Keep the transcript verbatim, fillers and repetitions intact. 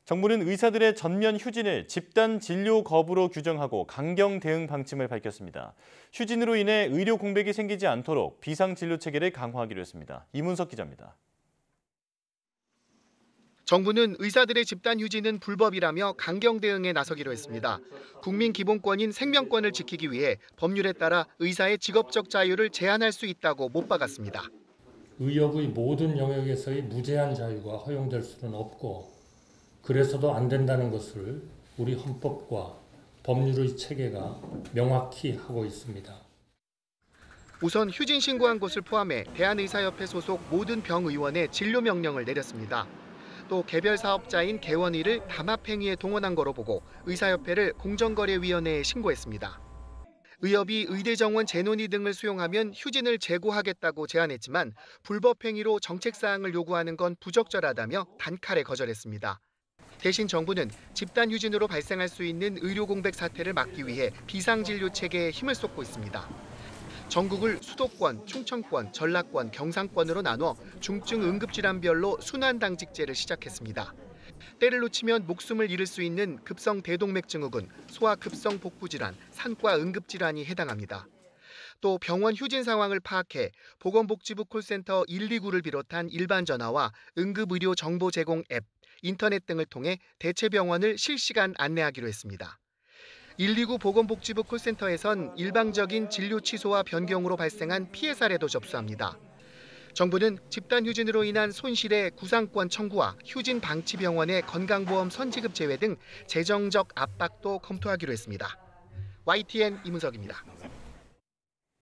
정부는 의사들의 전면 휴진을 집단 진료 거부로 규정하고 강경 대응 방침을 밝혔습니다. 휴진으로 인해 의료 공백이 생기지 않도록 비상 진료 체계를 강화하기로 했습니다. 이문석 기자입니다. 정부는 의사들의 집단 휴진은 불법이라며 강경 대응에 나서기로 했습니다. 국민 기본권인 생명권을 지키기 위해 법률에 따라 의사의 직업적 자유를 제한할 수 있다고 못 박았습니다. 의협의 모든 영역에서의 무제한 자유가 허용될 수는 없고 그래서도 안 된다는 것을 우리 헌법과 법률의 체계가 명확히 하고 있습니다. 우선 휴진 신고한 곳을 포함해 대한의사협회 소속 모든 병의원에 진료 명령을 내렸습니다. 또 개별 사업자인 개원의를 담합행위에 동원한 거로 보고 의사협회를 공정거래위원회에 신고했습니다. 의협이 의대 정원 재논의 등을 수용하면 휴진을 재고하겠다고 제안했지만 불법 행위로 정책 사항을 요구하는 건 부적절하다며 단칼에 거절했습니다. 대신 정부는 집단 휴진으로 발생할 수 있는 의료 공백 사태를 막기 위해 비상진료 체계에 힘을 쏟고 있습니다. 전국을 수도권, 충청권, 전라권, 경상권으로 나눠 중증 응급질환별로 순환당직제를 시작했습니다. 때를 놓치면 목숨을 잃을 수 있는 급성 대동맥증후군, 소아급성 복부질환, 산과 응급질환이 해당합니다. 또 병원 휴진 상황을 파악해 보건복지부 콜센터 일이구를 비롯한 일반 전화와 응급의료 정보 제공 앱, 인터넷 등을 통해 대체 병원을 실시간 안내하기로 했습니다. 일이구 보건복지부 콜센터에선 일방적인 진료 취소와 변경으로 발생한 피해 사례도 접수합니다. 정부는 집단 휴진으로 인한 손실의 구상권 청구와 휴진 방치 병원의 건강보험 선지급 제외 등 재정적 압박도 검토하기로 했습니다. 와이티엔 이문석입니다.